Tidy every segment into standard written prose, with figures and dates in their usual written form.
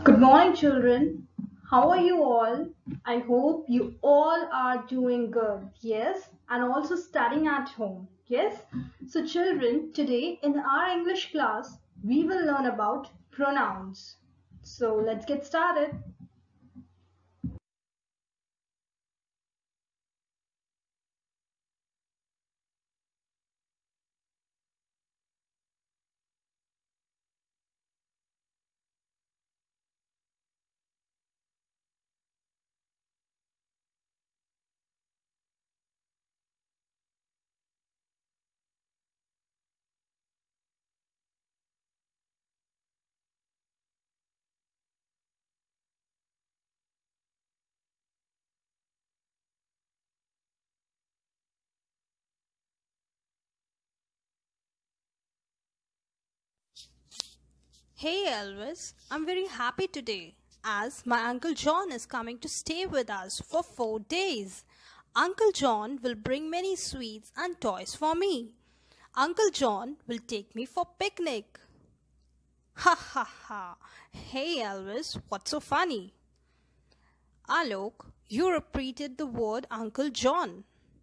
Good morning, children. How are you all? I hope you all are doing good. Yes, and also studying at home. Yes. So, children, today in our English class, we will learn about pronouns. So, let's get started. Hey Elvis, I'm very happy today as my Uncle John is coming to stay with us for 4 days. Uncle John will bring many sweets and toys for me. Uncle John will take me for picnic. Ha ha ha. Hey Elvis, what's so funny? Alok, you repeated the word Uncle John.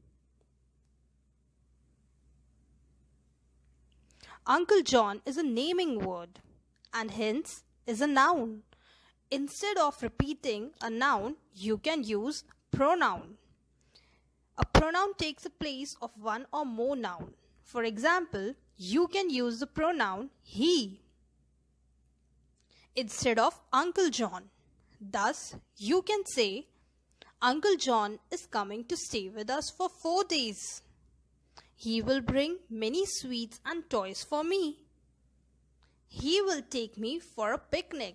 Uncle John is a naming word and hence is a noun. Instead of repeating a noun, you can use pronoun. A pronoun takes the place of one or more noun. For example, you can use the pronoun he instead of Uncle John. Thus, you can say, Uncle John is coming to stay with us for 4 days. He will bring many sweets and toys for me. He will take me for a picnic.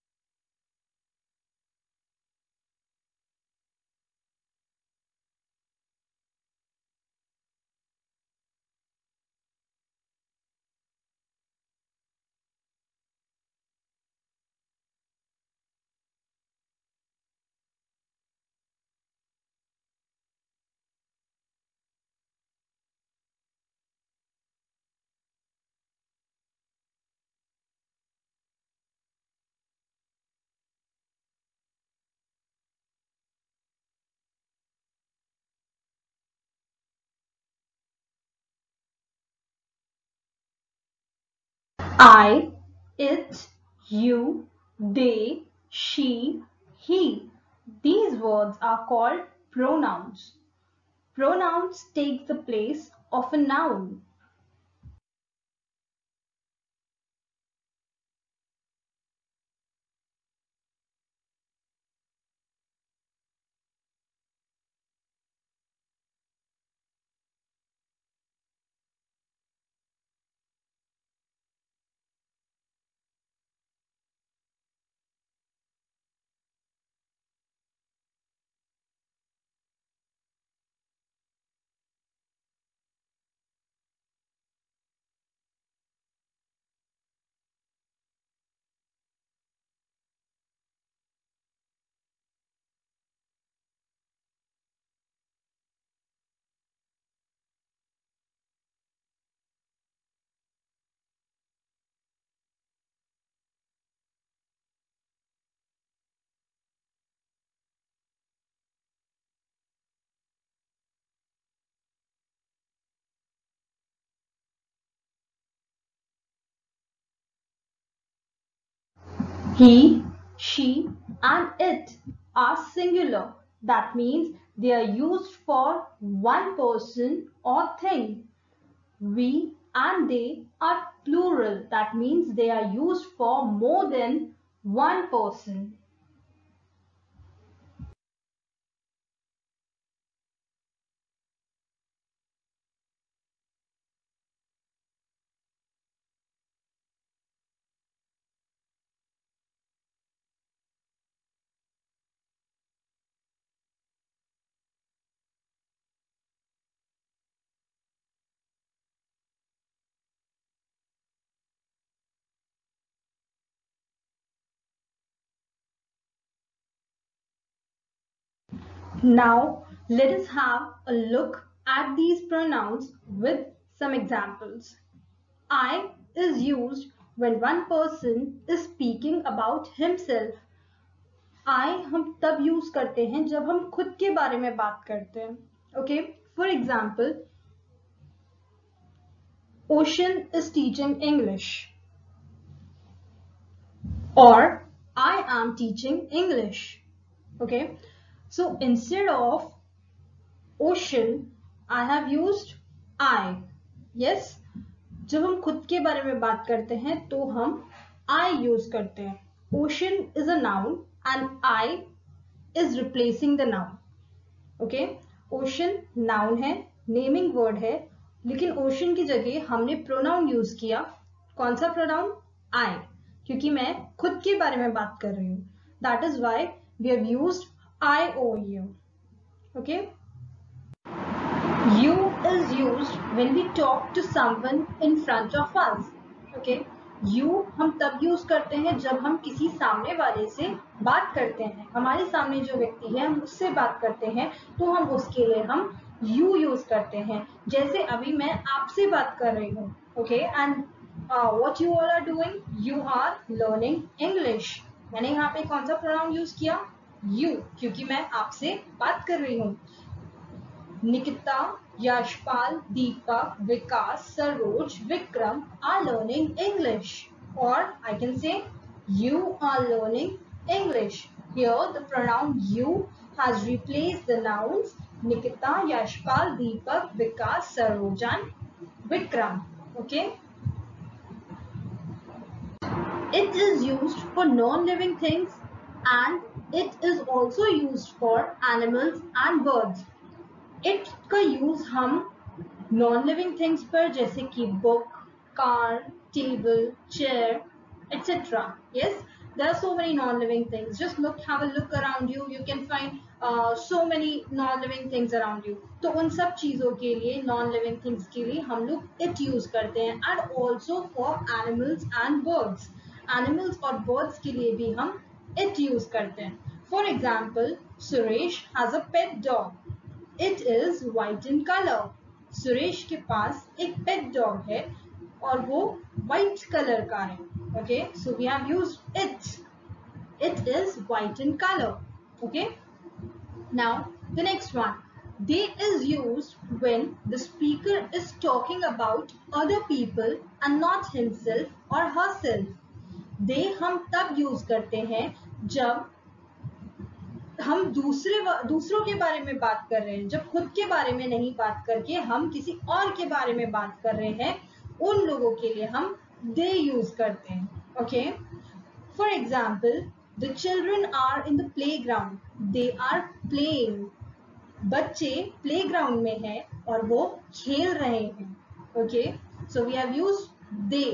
I, it, you, they, she, he. These words are called pronouns. Pronouns take the place of a noun. He, she, and it are singular. That means they are used for one person or thing. We and they are plural. That means they are used for more than one person. Now, let us have a look at these pronouns with some examples. I is used when one person is speaking about himself. I हम तब use करते हैं जब हम खुद के बारे में बात करते हैं. Okay, for example, Ocean is teaching English, or I am teaching English. Okay, so instead of Ocean, I have used I. Yes, जब हम खुद के बारे में बात करते हैं तो हम I यूज करते हैं. Ocean is a noun and I is replacing the noun. Okay, ocean noun है, naming word है, लेकिन ocean की जगह हमने pronoun यूज किया. कौन सा pronoun? I, क्योंकि मैं खुद के बारे में बात कर रही हूँ. That is why we have used I over here. Okay. You is used when we talk to someone in front of us. Okay. You हम तब यूज करते हैं जब हम किसी सामने वाले से बात करते हैं. हमारे सामने जो व्यक्ति है हम उससे बात करते हैं तो हम उसके लिए हम you यूज करते हैं. जैसे अभी मैं आपसे बात कर रही हूँ. Okay, and what you all are doing? You are learning English. मैंने यहाँ पे कौन सा pronoun यूज किया? You, क्योंकि मैं आपसे बात कर रही हूँ. Nikita, Yashpal, Deepak, Vikas, Saroj, Vikram are learning English. Or I can say you are learning English. Here the pronoun you has replaced the nouns Nikita, Yashpal, Deepak, Vikas, Saroj and Vikram. Okay. It is used for non-living things and it is also used for animals and birds. It का use हम non living things पर जैसे कि book, car, table, chair, etc. Yes, there are so many non-living things. Just have a look around you. You can find so many non-living things around you. तो उन सब चीजों के लिए, non-living things के लिए हम लोग it यूज करते हैं. And also for animals and birds. Animals और birds के लिए भी हम it यूज करते हैं. For example, Suresh has a pet dog. It is white in color. Suresh के पास एक पेट डॉग है और वो white कलर का है. Okay, so we have used it. It is white in color. Okay. Now the next one. They is used when the speaker is talking about other people and not himself or herself. They हम तब use करते हैं जब हम दूसरों के बारे में बात कर रहे हैं. जब खुद के बारे में नहीं बात करके हम किसी और के बारे में बात कर रहे हैं, उन लोगों के लिए हम they यूज करते हैं. Okay, for example, the children are in the playground. They are playing. बच्चे प्लेग्राउंड में हैं और वो खेल रहे हैं. Okay, so we have used they.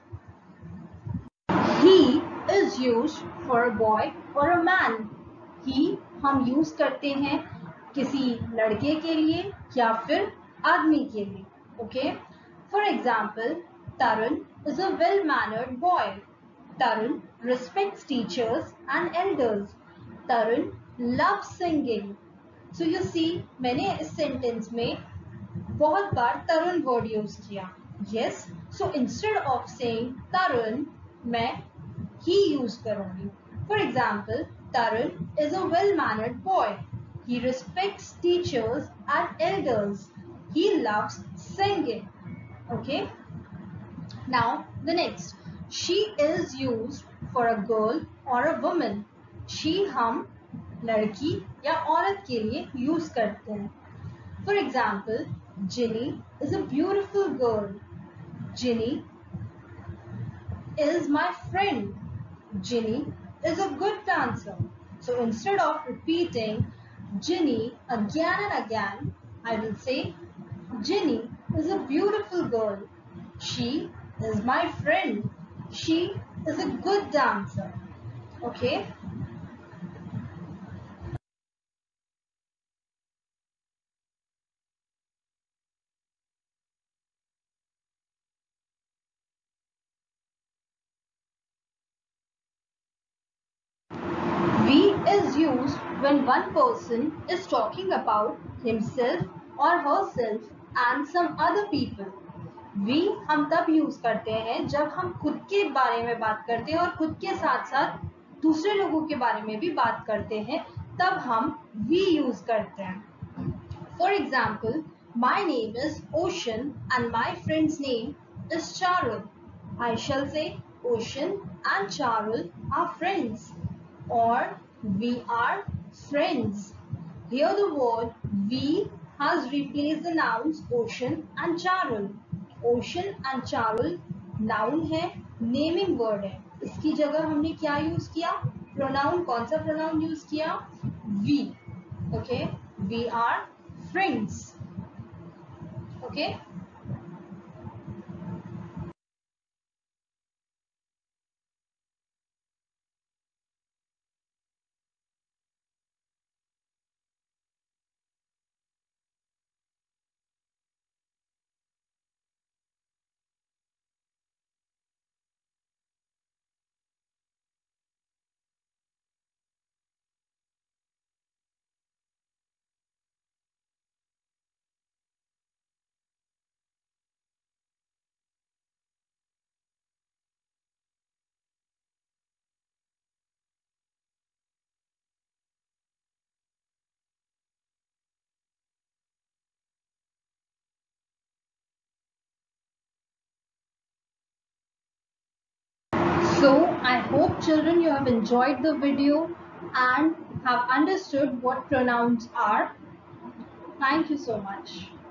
He is used for a boy or a man. ही हम यूज करते हैं किसी लड़के के लिए या फिर आदमी के लिए. Okay, for example, Tarun is a well-mannered boy. Tarun respects teachers and elders. Tarun loves singing. So you see, मैंने इस सेंटेंस में बहुत बार Tarun वर्ड यूज किया. Yes, so instead of saying Tarun, मैं he यूज करूंगी. For example, Tarun is a well-mannered boy. He respects teachers and elders. He loves singing. Okay. Now the next. She is used for a girl or a woman. She हम लड़की या औरत के लिए use करते हैं. For example, Ginny is a beautiful girl. Ginny is my friend. Ginny is a good dancer. So instead of repeating Ginny again and again, I will say Ginny is a beautiful girl. She is my friend. She is a good dancer. Okay. Is used when one person is talking about himself or herself and some other people. We हम तब use करते हैं जब हम खुद के बारे में बात करते हैं और खुद के साथ साथ दूसरे लोगों के बारे में भी बात करते हैं, तब हम वी यूज करते हैं. For example, my name is Ocean and my friend's name is Charul. I shall say Ocean and Charul are friends, or we are friends. Here the word we has replaced the nouns Ocean and Charul. Ocean and Charul noun है, naming word है. इसकी जगह हमने क्या use किया? Pronoun. कौन सा pronoun use किया? We. Okay, we are friends. Okay. So I hope children you have enjoyed the video and have understood what pronouns are. Thank you so much.